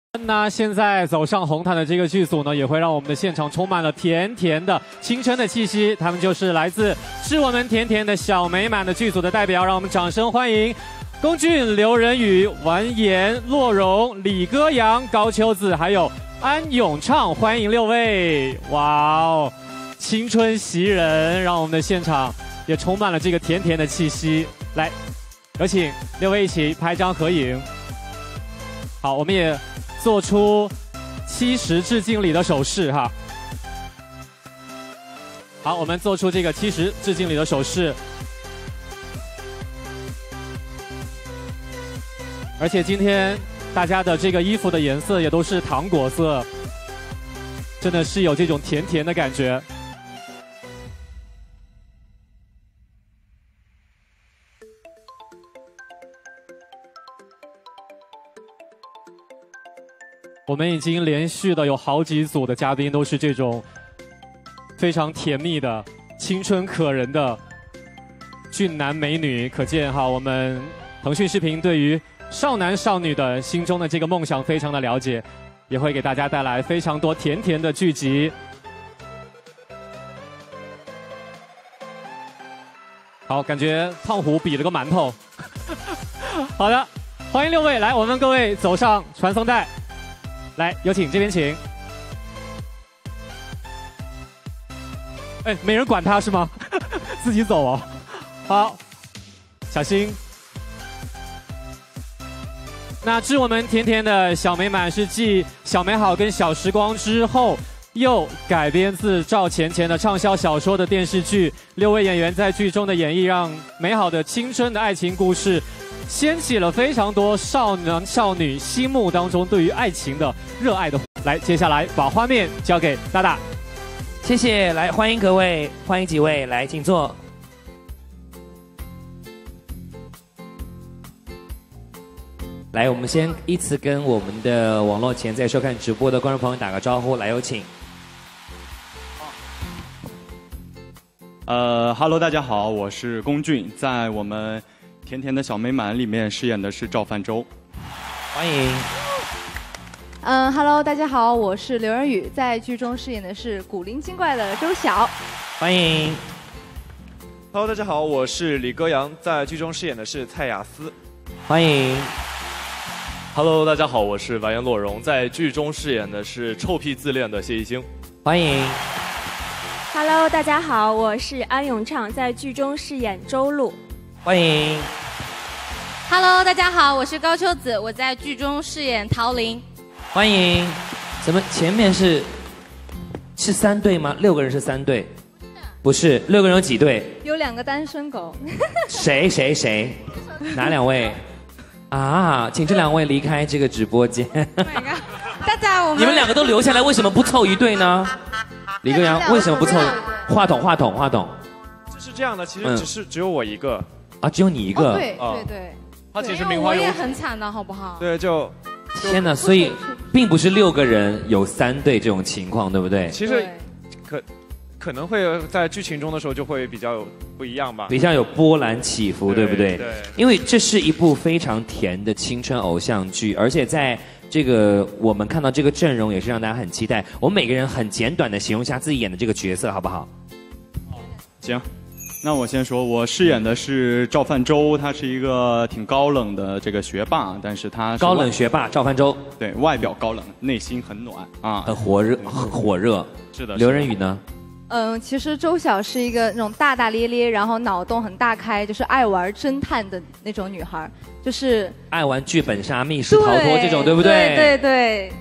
那现在走上红毯的这个剧组呢，也会让我们的现场充满了甜甜的青春的气息。他们就是来自致我们甜甜的小美满的剧组的代表，让我们掌声欢迎龚俊、刘仁宇、完颜洛荣、李歌阳、高秋子，还有安永畅，欢迎6位！哇哦，青春袭人，让我们的现场也充满了这个甜甜的气息。来，有请6位一起拍张合影。好，我们也做出70致敬礼的手势哈。好，我们做出这个70致敬礼的手势。而且今天大家的这个衣服的颜色也都是糖果色，真的是有这种甜甜的感觉。我们已经连续的有好几组的嘉宾都是这种非常甜蜜的、青春可人的俊男美女，可见哈，我们腾讯视频对于少男少女的心中的这个梦想非常的了解，也会给大家带来非常多甜甜的剧集。好，感觉胖虎比了个馒头。好的，欢迎6位，来，我们各位走上传送带。来，有请这边请。哎，没人管他是吗？自己走哦。好，小心。那致我们甜甜的小美满是继《小美好》跟《小时光》之后，又改编自赵钱钱的畅销小说的电视剧。6位演员在剧中的演绎，让美好的青春的爱情故事掀起了非常多少男少女心目当中对于爱情的热爱的。来，接下来把画面交给大大。 谢谢，来欢迎各位，欢迎几位来请坐。来，我们先依次跟我们的网络前在收看直播的观众朋友打个招呼，来有请。 Hello， 大家好，我是龚俊，在我们甜甜的小美满里面饰演的是赵泛舟， 欢迎。 Hello， 大家好，我是刘仁宇，在剧中饰演的是古灵精怪的周晓， 欢迎。 Hello， 大家好，我是李歌阳，在剧中饰演的是蔡雅思， 欢迎。 Hello， 大家好，我是完颜洛荣，在剧中饰演的是臭屁自恋的谢艺兴， 欢迎。 Hello， 大家好，我是安永畅，在剧中饰演周露， 欢迎。 Hello， 大家好，我是高秋子，我在剧中饰演陶玲， 欢迎。怎么前面是3对吗？6个人是3对，不是6个人有几对？ 有2个单身狗。 谁？哪2位？啊，请这2位离开这个直播间。 大家我们你们2个都留下来，为什么不凑一对呢？李歌阳为什么不凑？话筒。 是这样的，其实只有我一个。 啊，只有你一个。 对。 他其实名花有主。 我也很惨的好不好？ 对，就。 天哪，所以并不是6个人有3对这种情况，对不对？ 其实可能会在剧情中的时候就会比较不一样吧， 比较有波澜起伏，对不对？ 对。 因为这是一部非常甜的青春偶像剧，而且在这个我们看到这个阵容也是让大家很期待。我们每个人很简短的形容一下自己演的这个角色，好不好？ 行，那我先说，我饰演的是赵泛舟，他是一个挺高冷的这个学霸，但是他高冷学霸赵泛舟， 对外表高冷，内心很暖啊， 很火热。 是的。 刘仁宇呢？ 其实周晓是一个那种大大咧咧，然后脑洞很大开，就是爱玩侦探的那种女孩，就是爱玩剧本杀、密室逃脱这种，对不对？ 对。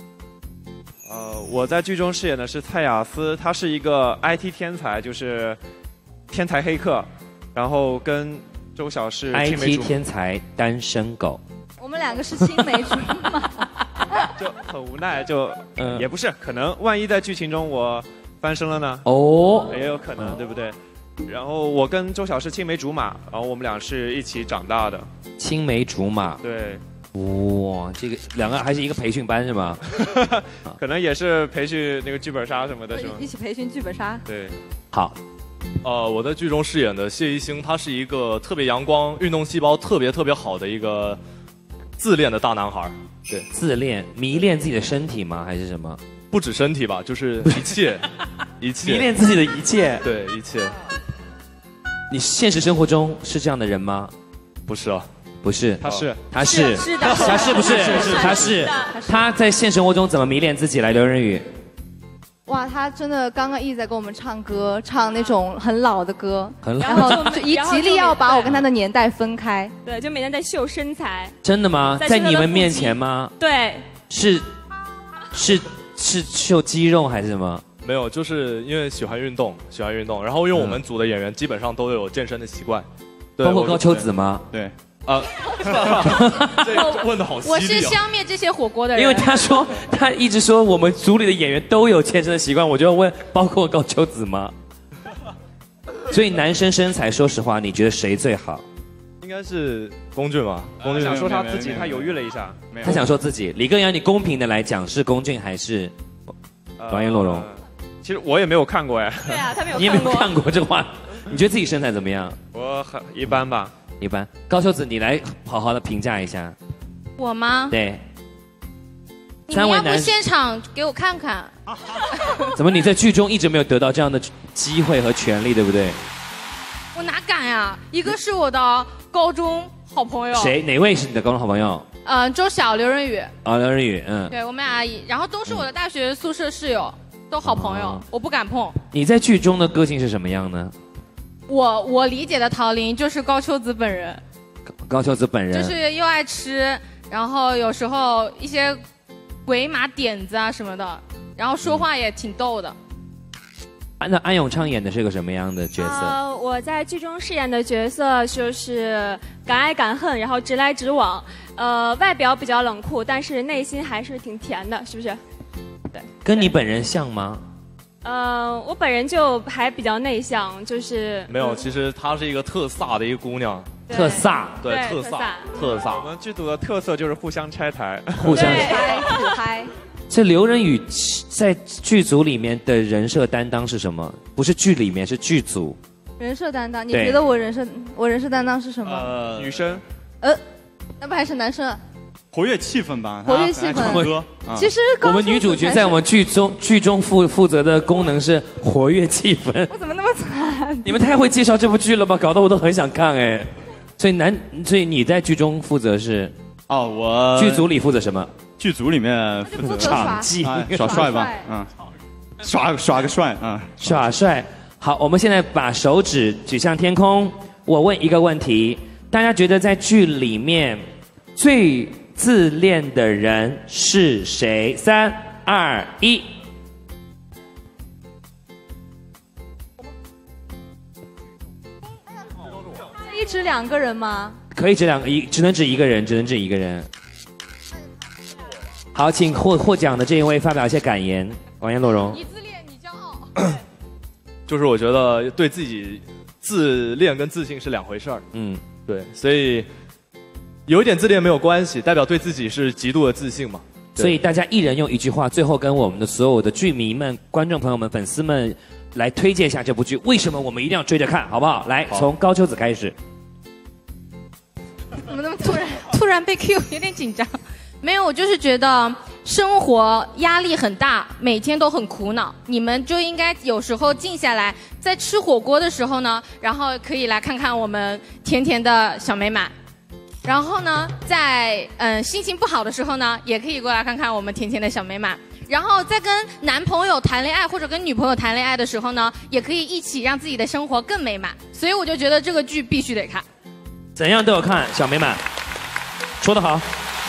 我在剧中饰演的是蔡雅思，她是一个 IT 天才，就是天才黑客，然后跟周晓是青梅竹马 IT 天才单身狗。 我们2个是青梅竹马， 就很无奈，也不是，可能万一在剧情中我翻身了呢？ 哦， 也有可能，对不对？然后我跟周晓是青梅竹马，然后我们俩是一起长大的。 青梅竹马。 对。 哇，这个2个还是一个培训班是吗？ 可能也是培训那个剧本杀什么的，是吗？ 一起培训剧本杀。 对。 好。 我在剧中饰演的谢艺兴，他是一个特别阳光、运动细胞特别好的一个自恋的大男孩。对， 自恋，迷恋自己的身体吗？还是什么？ 不止身体吧，就是一切，一切。 迷恋自己的一切。 对，一切。 你现实生活中是这样的人吗？ 不是啊。 不是， 他是， 他是，他是不是？他是，他在现实生活中怎么迷恋自己来？刘仁宇， 哇，他真的刚刚一直在给我们唱歌，唱那种很老的歌， 很老， 然后就极力要把我跟他的年代分开。 对，就每天在秀身材。 真的吗？在你们面前吗？ 对。 是秀肌肉还是什么？ 没有，就是因为喜欢运动，然后因为我们组的演员基本上都有健身的习惯， 包括高秋子吗？ 对。 这问的好犀利啊！ 我是消灭这些火锅的人。 因为他一直说我们组里的演员都有健身的习惯，我就要问，包括高秋子吗？所以男生身材，说实话，你觉得谁最好？ 应该是龚俊吧。龚俊想说他自己，他犹豫了一下。 他想说自己。李根阳，你公平的来讲，是龚俊还是王彦洛荣？ 其实我也没有看过哎。 对啊，他没有看过。 你也没有看过这话？你觉得自己身材怎么样？ 我很一般吧。 一般，高秋子，你来好好的评价一下。 我吗？ 对。 你们要不现场给我看看？ 怎么你在剧中一直没有得到这样的机会和权利，对不对？ 我哪敢呀！一个是我的高中好朋友。 谁？哪位是你的高中好朋友？ 周晓、刘仁宇。 啊，刘仁宇， 对，我们俩，然后都是我的大学宿舍室友，都好朋友，我不敢碰。 你在剧中的个性是什么样呢？ 我理解的陶玲就是高秋子本人， 高秋子本人就是又爱吃，然后有时候一些鬼马点子啊什么的，然后说话也挺逗的。 那安永畅演的是个什么样的角色？ 我在剧中饰演的角色就是敢爱敢恨，然后直来直往，外表比较冷酷，但是内心还是挺甜的，是不是？对。 跟你本人像吗？ 我本人就还比较内向，就是没有。其实她是一个特飒的一个姑娘， 特飒， 对，特飒。 我们剧组的特色就是互相拆台， 互相自嗨。 这刘仁宇在剧组里面的人设担当是什么？不是剧里面，是剧组。 人设担当，你觉得我人设担当是什么？ 女生。 那不还是男生？ 活跃气氛吧， 活跃气氛。 唱歌。 其实我们女主角在我们剧中负责的功能是活跃气氛。 我怎么那么惨？ 你们太会介绍这部剧了吧？搞得我都很想看哎。所以你在剧中负责是？ 我剧组里负责什么？ 剧组里面负责场记， 耍帅吧，耍个帅啊， 耍帅。好，我们现在把手指指向天空，我问一个问题：大家觉得在剧里面最自恋的人是谁？3、2、1。 一指2个人吗？ 可以只能指一个人，只能指一个人。好，请获奖的这一位发表一些感言。王彦洛荣， 你自恋，你骄傲。 就是我觉得对自己自恋跟自信是两回事儿。对，所以有一点自恋没有关系，代表对自己是极度的自信嘛。 所以大家一人用一句话，最后跟我们的所有的剧迷们、观众朋友们、粉丝们来推荐一下这部剧，为什么我们一定要追着看，好不好？来，从高秋子开始。 怎么那么突然被 Q， 有点紧张。没有，我就是觉得生活压力很大，每天都很苦恼。你们就应该有时候静下来，在吃火锅的时候呢，然后可以来看看我们甜甜的小美满。然后呢，在心情不好的时候呢，也可以过来看看我们甜甜的小美满。然后在跟男朋友谈恋爱或者跟女朋友谈恋爱的时候呢，也可以一起让自己的生活更美满。所以我就觉得这个剧必须得看。 怎样都有看，小美满，说得好。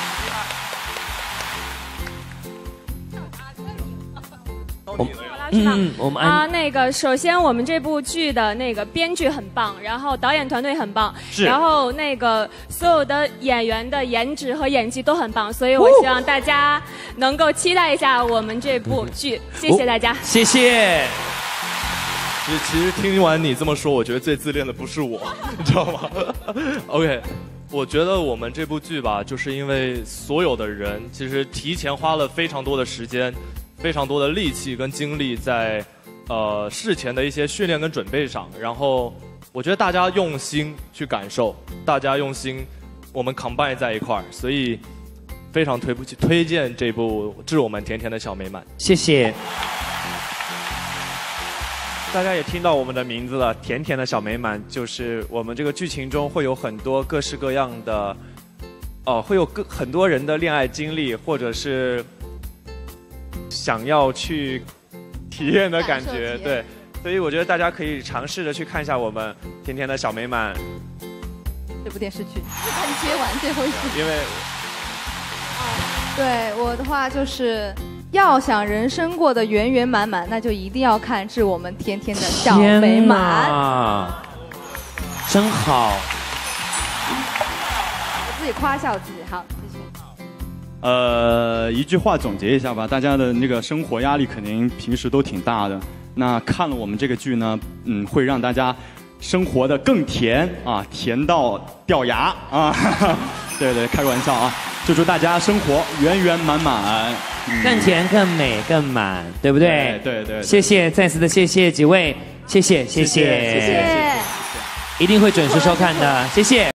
我们那个首先我们这部剧的那个编剧很棒，然后导演团队很棒，然后那个所有的演员的颜值和演技都很棒，所以我希望大家能够期待一下我们这部剧。谢谢大家， 谢谢。 其实听完你这么说，我觉得最自恋的不是我，你知道吗？OK， 我觉得我们这部剧吧，就是因为所有的人其实提前花了非常多的时间。非常多的力气跟精力在，事前的一些训练跟准备上，然后我觉得大家用心去感受，大家用心我们 combine 在一块儿，所以非常推荐这部《致我们甜甜的小美满》。 谢谢。 大家也听到我们的名字了，甜甜的小美满，就是我们这个剧情中会有很多各式各样的，会有很多人的恋爱经历，或者是想要去体验的感觉，对，所以我觉得大家可以尝试着去看一下我们甜甜的小美满这部电视剧。把你接完最后一句。 因为， 对我的话就是要想人生过得圆圆满满，那就一定要看《致我们甜甜的小美满》。 真好。 我自己夸一下我自己，好，继续。 一句话总结一下吧，大家的那个生活压力肯定平时都挺大的。那看了我们这个剧呢，会让大家生活的更甜啊，甜到掉牙啊！对对，开个玩笑啊！就祝大家生活圆圆满满， 更甜、更美、更满，对不对？ 对对。 谢谢，再次的谢谢几位，谢谢， 谢谢， 一定会准时收看的，谢谢。